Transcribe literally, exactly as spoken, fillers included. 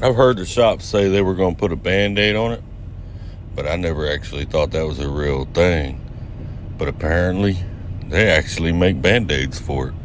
I've heard the shop say they were going to put a band-aid on it, but I never actually thought that was a real thing. But apparently, they actually make band-aids for it.